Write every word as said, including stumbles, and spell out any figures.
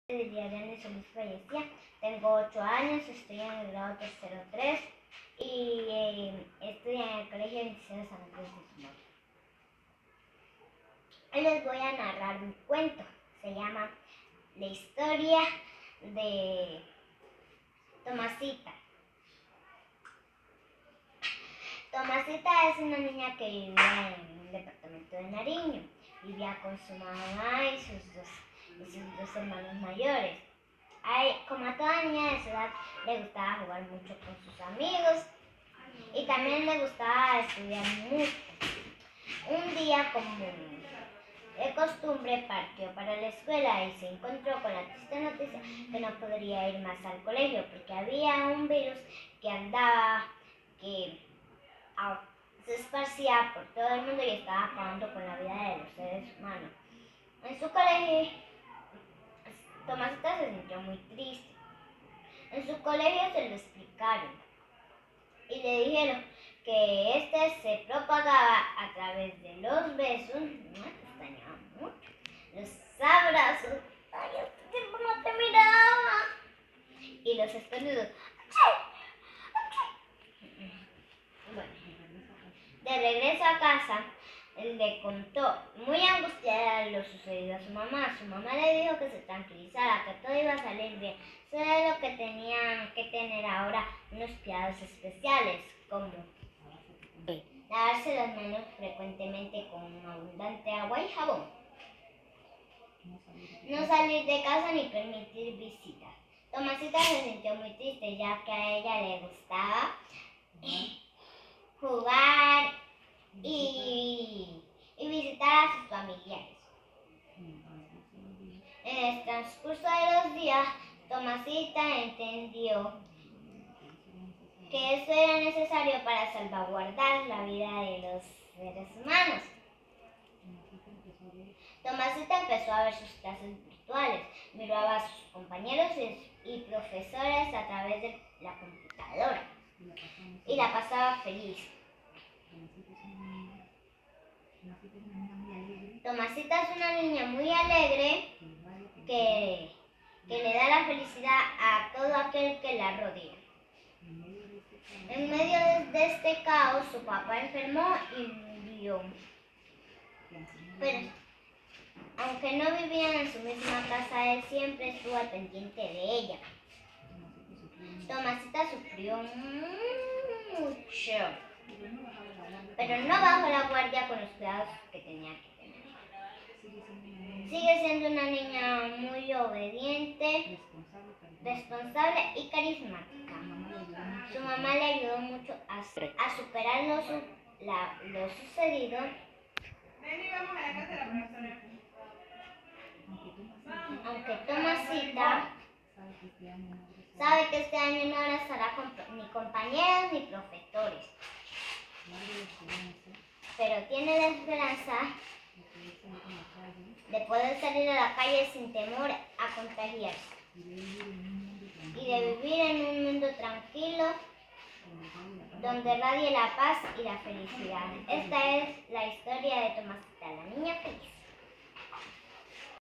Diana Solís Fallecía, tengo ocho años, estoy en el grado tercero tres y eh, estudio en el Colegio veintiséis de San Andrés de Sumar. Hoy les voy a narrar un cuento, se llama La historia de Tomasita. Tomasita es una niña que vivía en el departamento de Nariño. Vivía con su mamá y sus dos, y sus dos hermanos mayores. A él, como a toda niña de su edad, le gustaba jugar mucho con sus amigos y también le gustaba estudiar mucho. Un día, como de costumbre, partió para la escuela y se encontró con la triste noticia que no podría ir más al colegio porque había un virus que andaba, que se esparcía por todo el mundo y estaba acabando con la vida de los seres humanos. En su colegio, Tomasita se sintió muy triste. En su colegio se lo explicaron y le dijeron que este se propagaba a través de los besos, no te extrañaba mucho, los abrazos, ay, este tiempo no te miraba, y los estornudos. Bueno, de regreso a casa, él le contó, muy angustiada, lo sucedido a su mamá. Su mamá le dijo que se tranquilizara, que todo iba a salir bien. Solo que tenían que tener ahora unos cuidados especiales, como lavarse las manos frecuentemente con abundante agua y jabón. No salir de casa ni permitir visitas. Tomasita se sintió muy triste, ya que a ella le gustaba jugar y, y visitar a sus familiares. En el transcurso de los días, Tomasita entendió que eso era necesario para salvaguardar la vida de los seres humanos. Tomasita empezó a ver sus clases virtuales, miraba a sus compañeros y profesores a través de la computadora y la pasaba feliz. Tomasita es una niña muy alegre que, que le da la felicidad a todo aquel que la rodea. En medio de este caos, su papá enfermó y murió. Pero, aunque no vivían en su misma casa, él siempre estuvo al pendiente de ella. Tomasita sufrió mucho, pero no bajó la guardia con los cuidados que tenía que tener. Sigue siendo una niña muy obediente, responsable y carismática. Su mamá le ayudó mucho a, a superar lo, su, la, lo sucedido. Aunque Tomasita sabe que este año no abrazará ni compañeros ni profesores, pero tiene la esperanza de poder salir a la calle sin temor a contagiarse y de vivir en un mundo tranquilo donde radie la paz y la felicidad. Esta es la historia de Tomasita, la niña feliz.